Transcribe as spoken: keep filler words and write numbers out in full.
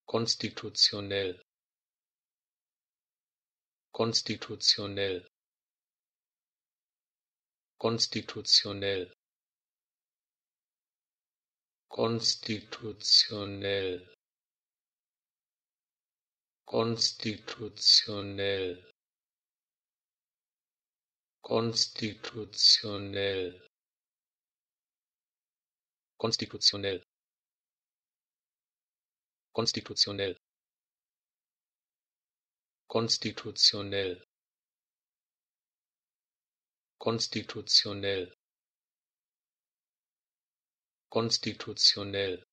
konstitutionell, konstitutionell, konstitutionell, konstitutionell, konstitutionell, konstitutionell, konstitutionell, konstitutionell, konstitutionell, konstitutionell, konstitutionell,